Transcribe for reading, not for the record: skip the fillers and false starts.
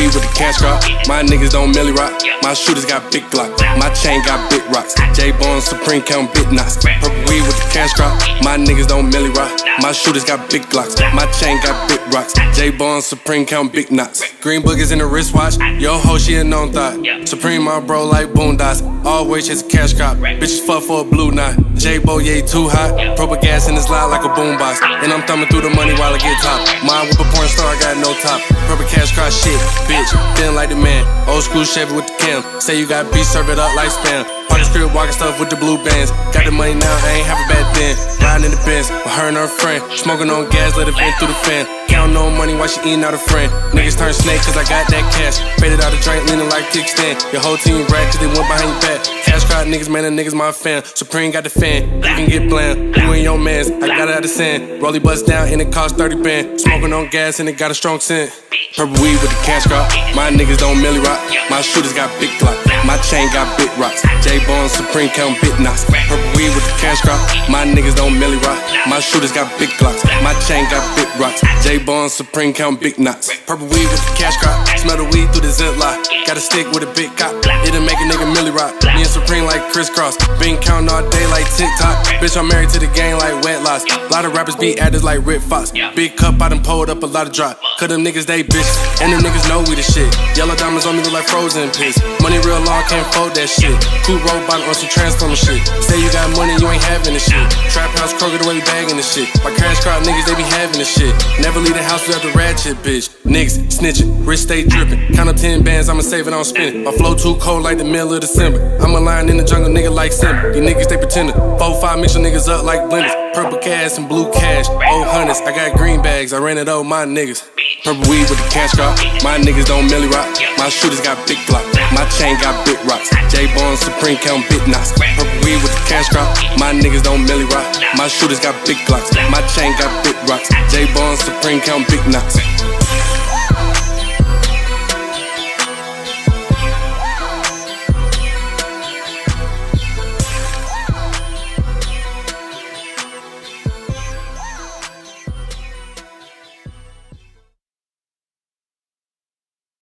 weed with the cash crop. My niggas don't milli rock. My shooters got big Glock. My chain got big rocks. J-Bone Supreme count big knots. Purple weed with the cash crop. My niggas don't milli rock. My shooters got big Glocks. My chain got big rocks. J-Bone Supreme count big knots. Green boogers in the wristwatch. Yo ho, she a known thought. Supreme my bro like boondocks. Always chase a cash crop. Bitches fuck for a blue knot. J-Bo, yeah, too hot. Proper gas in his loud like a boombox. And I'm thumbing through the money while I get top. Mine with a porn star, I got no top. Proper cash crop shit, bitch. Feeling like the man. Old school Chevy with the cam. Say you got beef, serve it up like spam. Party script, walking stuff with the blue bands. Got the money now, I ain't have a bad then. Riding in the Benz with her and her friend. Smoking on gas, let it vent through the fan. Counting no money while she eating out a friend. Niggas turn snake cause I got that cash. Faded out a drink, leaning like kickstand. Your whole team rat cause they went behind your back. Cash crowd niggas, man, the niggas my fan. Supreme got the fan, you can get bland. You and your mans, I got it out of sand. Rollie bust down and it cost 30 band. Smoking on gas and it got a strong scent. Purple weed with the cash crop. My niggas don't milli rock. My shooters got big Glock. My chain got big rocks. J-Bone Supreme count big knots. Purple weed with the cash crop. My niggas don't milli rock. My shooters got big Glocks. My chain got big rocks. J-Bone Supreme count big knots. Purple weed with the cash crop. Smell the weed through the ziplock. Got a stick with a big cop. It'll make a nigga milli rock. Me and Supreme like crisscross. Been counting all day like TikTok. Bitch, I'm married to the gang like wet loss. Lot of rappers be actors like Rick Fox. Big cup, I done pulled up a lot of drop. Cause them niggas, they bitches. And them niggas know we the shit. Yellow diamonds on me look like frozen piss. Money real long, can't fold that shit. Coupe robot on some transformer shit. Say you got money, you ain't having the shit. Trap house Kroger the way we bagging the shit. My cash crowd niggas, they be having the shit. Never leave the house without the ratchet, bitch. Niggas snitching, wrist stay dripping. Count up 10 bands, I'ma save it, I don't spend it. My flow too cold like the middle of December. I'm a lion in the jungle, nigga like Simba. These niggas, they pretending. 4-5 mix your niggas up like blenders. Purple cash and blue cash, old hunters. I got green bags, I ran it over my niggas. Purple weed with the cash crop. My niggas don't milli rock. My shooters got big Glock. My chain got big rocks. J-Bone Supreme count big knots. Purple weed with the cash crop. My niggas don't milli rock. My shooters got big Glocks. My chain got big rocks. J-Bone Supreme count big knots.